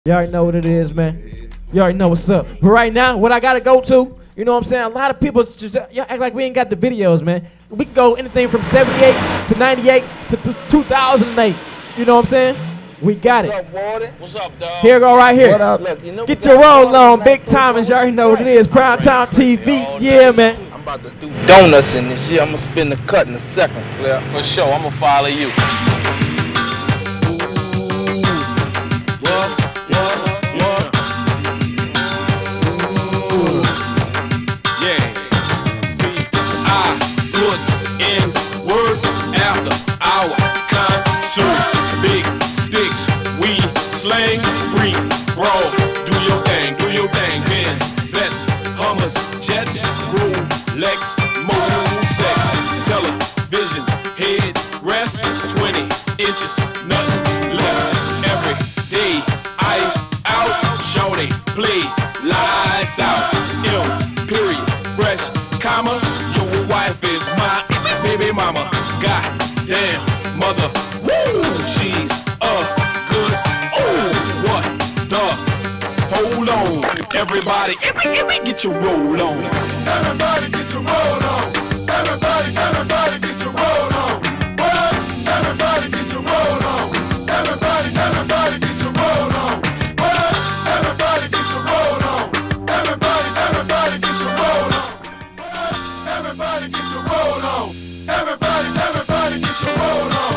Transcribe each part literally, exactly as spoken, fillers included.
You already know what it is, man. You already know what's up. But right now, what I gotta go to, you know what I'm saying? A lot of people just y'all act like we ain't got the videos, man. We can go anything from seventy-eight to ninety-eight to th two thousand eight. You know what I'm saying? We got it. What's up, Warden? What's up, dog? Here go right here. What up? Look, you know Get your roll on, big timers. You already know what it is. Prime Time T V. Yeah, man. I'm about to do donuts in this year. I'm gonna spin the cut in a second, player. For sure, I'm gonna follow you. Big sticks, we slang, free, bro. Do your thing, do your thing, Ben. Vets, Hummers, Jets, Rolex, mobile sex, television, head rest, twenty inches, nothing less. Every day, ice out, shorty, play, lights out, M, period, fresh, comma. Your wife is my baby mama. God damn, mother. Woo, she's a good, oh, what the, hold on, everybody, get your roll on. Everybody get your roll on. Everybody, everybody get your roll on. What? Everybody get your roll on. Everybody, everybody get your roll on. What? Everybody get your roll on. Everybody, everybody get your roll on. What? Everybody get your roll on. Everybody, everybody get your roll on.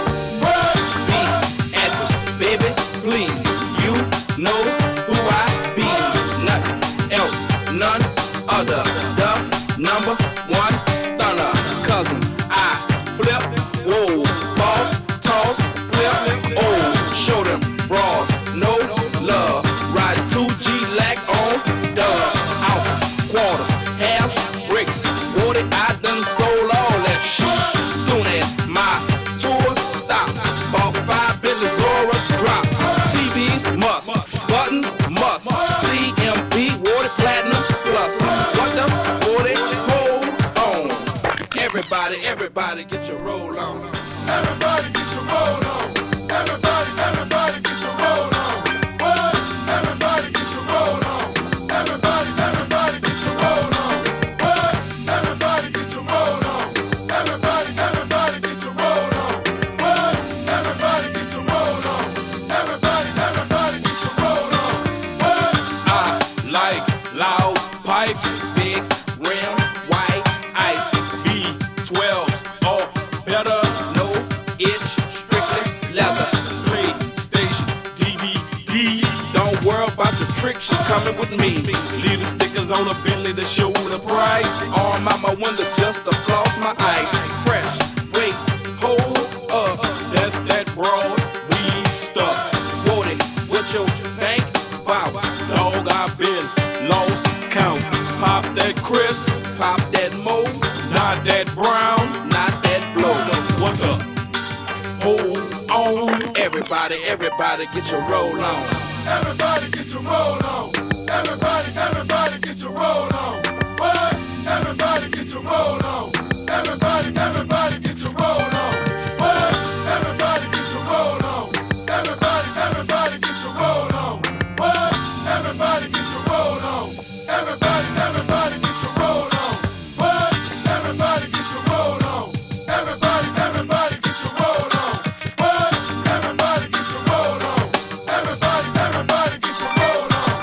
The number one stunner, cousin. I flip, whoa, boss, toss, flip, oh, show them bras, no love. Ride two G lack on dub, ounces, quarters, halves, bricks. What it I done sold all that shit. Soon as my tour stop, bought five Bentley Zoras drop. T Vs must, buttons must, C M P, water platinum plus. Everybody, everybody get your roll on. Everybody get your roll on. Everybody, everybody get your roll on. What? Everybody get your roll on. Everybody, everybody get your roll on. What? Everybody get your roll on. Everybody, everybody get your roll on. What? Everybody get your roll on. Everybody, everybody get your roll on. What? I like loud pipes, big rim, white ice. twelves or better. No itch, strictly leather. PlayStation, D V D. Don't worry about the trick, she coming with me. Leave the stickers on a Bentley to show the price. Arm out my window just across my eyes. Fresh, wait, hold up. That's that broad weed stuff. Woody, what your bank about? Dog, I've been lost count. Pop that Chris, pop that Mo. Not that brown, not that blow. What the? Hold on. Everybody, everybody get your roll on. Everybody get your roll on. Everybody, everybody get your roll on. What? Everybody get your roll on. Everybody, everybody get your roll on. What? Everybody get your roll on. Everybody, everybody get your roll on. What? Everybody get your roll on. Everybody, everybody get your roll on. What? Everybody get your roll on. Everybody, everybody get your roll on. What? Everybody get your roll on. Everybody, everybody get your roll on.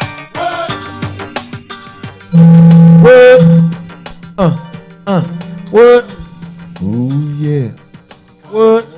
What? What? Uh, uh, what? Ooh, yeah. What?